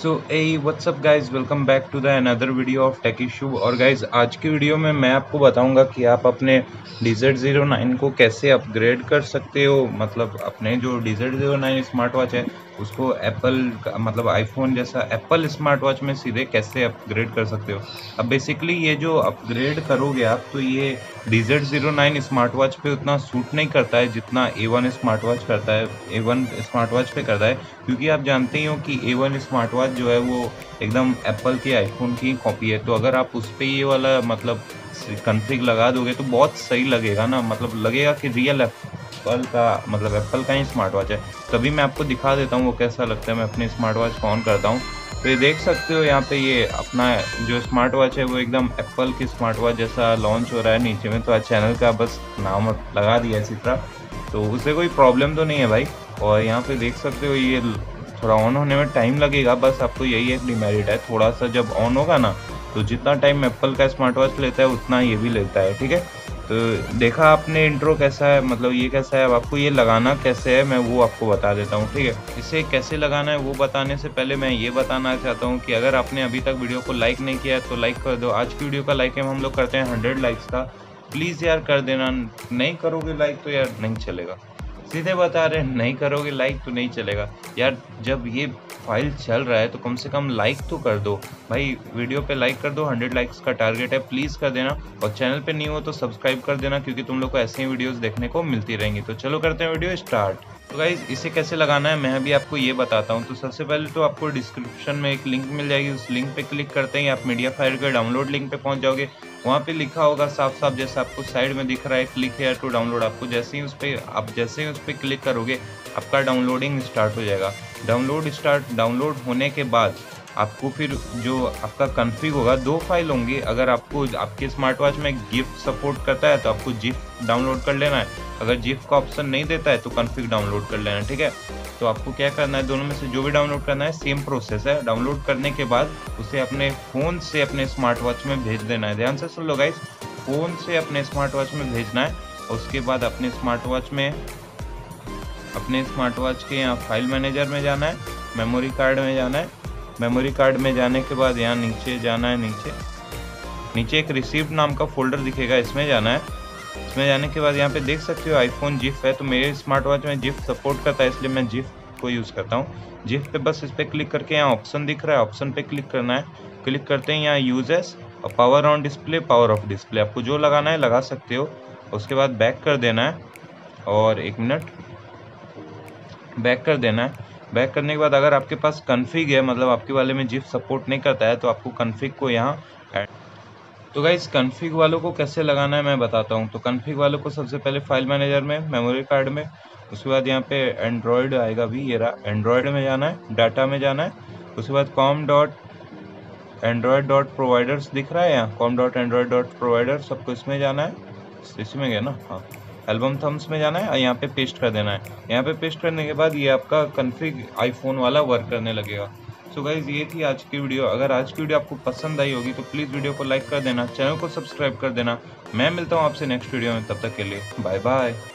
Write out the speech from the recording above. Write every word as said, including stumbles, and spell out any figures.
So a what's up guys, welcome back to the another video of tech issue. और guys आज की video में मैं आपको बताऊंगा कि आप अपने डी ज़ेड ज़ीरो नाइन को कैसे अपग्रेड कर सकते हो। मतलब अपने जो D Z zero nine smart watch है उसको एप्पल मतलब आईफोन जैसा एप्पल स्मार्ट वॉच में सीधे कैसे अपग्रेड कर सकते हो। अब बेसिकली ये जो अपग्रेड करोगे आप, तो ये D Z zero nine smart watch पे उतना सूट नहीं करता है जितना ए वन स्मार्ट वॉच करता है ए वन स्मार्ट वॉच पे करता है। क्योंकि आप जानते ही हो कि ए वन स्मार्ट वॉच जो है वो एकदम एप्पल के आईफोन की कॉपी है। तो अगर आप उस पर ये वाला मतलब कॉन्फ़िग लगा दोगे तो बहुत सही लगेगा ना, मतलब लगेगा कि रियल एप्पल का मतलब एप्पल का ही स्मार्ट वॉच है। तभी मैं आपको दिखा देता हूँ वो कैसा लगता है। मैं अपने स्मार्ट वॉच को ऑन करता हूँ तो ये देख सकते हो यहाँ पे ये अपना जो स्मार्ट वॉच है वो एकदम एप्पल की स्मार्ट वॉच जैसा लॉन्च हो रहा है नीचे में। तो आज चैनल का बस नाम लगा दिया इसी तरह, तो उससे कोई प्रॉब्लम तो नहीं है भाई। और यहाँ पे देख सकते हो ये थोड़ा ऑन होने में टाइम लगेगा, बस आपको यही एक डिमेरिट है। थोड़ा सा जब ऑन होगा ना तो जितना टाइम एप्पल का स्मार्ट वॉच लेता है उतना ये भी लेता है, ठीक है। तो देखा आपने इंट्रो कैसा है, मतलब ये कैसा है। अब आपको ये लगाना कैसे है मैं वो आपको बता देता हूँ, ठीक है। इसे कैसे लगाना है वो बताने से पहले मैं ये बताना चाहता हूँ कि अगर आपने अभी तक वीडियो को लाइक नहीं किया है तो लाइक कर दो। आज की वीडियो का लाइक हम लोग करते हैं हंड्रेड लाइक्स का, प्लीज़ यार कर देना। नहीं करोगे लाइक तो यार नहीं चलेगा, सीधे बता रहे हैं, नहीं करोगे लाइक तो नहीं चलेगा यार। जब ये फाइल चल रहा है तो कम से कम लाइक तो कर दो भाई। वीडियो पे लाइक कर दो, हंड्रेड लाइक्स का टारगेट है, प्लीज़ कर देना। और चैनल पे नहीं हो तो सब्सक्राइब कर देना क्योंकि तुम लोग को ऐसे ही वीडियोस देखने को मिलती रहेंगी। तो चलो करते हैं वीडियो स्टार्ट। तो गाइज इसे कैसे लगाना है मैं भी आपको ये बताता हूँ। तो सबसे पहले तो आपको डिस्क्रिप्शन में एक लिंक मिल जाएगी, उस लिंक पे क्लिक करते ही आप मीडिया फायर के डाउनलोड लिंक पे पहुँच जाओगे। वहाँ पे लिखा होगा साफ साफ जैसे आपको साइड में दिख रहा है क्लिक हेयर टू डाउनलोड। आपको जैसे ही उस पर आप जैसे ही उस पर क्लिक करोगे आपका डाउनलोडिंग स्टार्ट हो जाएगा। डाउनलोड स्टार्ट डाउनलोड होने के बाद आपको फिर जो आपका कॉन्फ़िग होगा, दो फाइल होंगी। अगर आपको आपके स्मार्ट वॉच में गिफ सपोर्ट करता है तो आपको जिफ डाउनलोड कर लेना है, अगर जिफ का ऑप्शन नहीं देता है तो कॉन्फ़िग डाउनलोड कर लेना है, ठीक है। तो आपको क्या करना है, दोनों में से जो भी डाउनलोड करना है सेम प्रोसेस है। डाउनलोड करने के बाद उसे अपने फ़ोन से अपने स्मार्ट वॉच में भेज देना है। ध्यान से सुन लो गाइस, फ़ोन से अपने स्मार्ट वॉच में भेजना है। उसके बाद अपने स्मार्ट वॉच में अपने स्मार्ट वॉच के यहाँ फाइल मैनेजर में जाना है, मेमोरी कार्ड में जाना है। मेमोरी कार्ड में जाने के बाद यहाँ नीचे जाना है, नीचे नीचे एक रिसीव्ड नाम का फोल्डर दिखेगा, इसमें जाना है। इसमें जाने के बाद यहाँ पे देख सकते हो आईफोन जिफ है, तो मेरे स्मार्ट वॉच में जिफ सपोर्ट करता है इसलिए मैं जिफ को यूज़ करता हूँ। जिफ पे बस इस पर क्लिक करके यहाँ ऑप्शन दिख रहा है, ऑप्शन पे क्लिक करना है। क्लिक करते ही यहाँ यूजेस और power on display, power off display, आपको जो लगाना है लगा सकते हो। उसके बाद बैक कर देना है और एक मिनट बैक कर देना है। बैक करने के बाद अगर आपके पास कॉन्फ़िग है, मतलब आपके वाले में जिफ सपोर्ट नहीं करता है, तो आपको कॉन्फ़िग को यहाँ ऐड। तो गाइस कॉन्फ़िग वालों को कैसे लगाना है मैं बताता हूँ। तो कॉन्फ़िग वालों को सबसे पहले फाइल मैनेजर में, मेमोरी कार्ड में, उसके बाद यहाँ पे एंड्रॉयड आएगा भी, ये रहा एंड्रॉयड में जाना है, डाटा में जाना है। उसके बाद com dot android dot providers दिख रहा है यहाँ, com dot android dot provider, सबको इसमें जाना है, इसमें गया ना, हाँ एल्बम थम्स में जाना है और यहाँ पे पेस्ट कर देना है। यहाँ पे पेस्ट करने के बाद ये आपका कॉन्फ़िग आईफोन वाला वर्क करने लगेगा। सो गाइज ये थी आज की वीडियो। अगर आज की वीडियो आपको पसंद आई होगी तो प्लीज़ वीडियो को लाइक कर देना, चैनल को सब्सक्राइब कर देना। मैं मिलता हूँ आपसे नेक्स्ट वीडियो में, तब तक के लिए बाय बाय।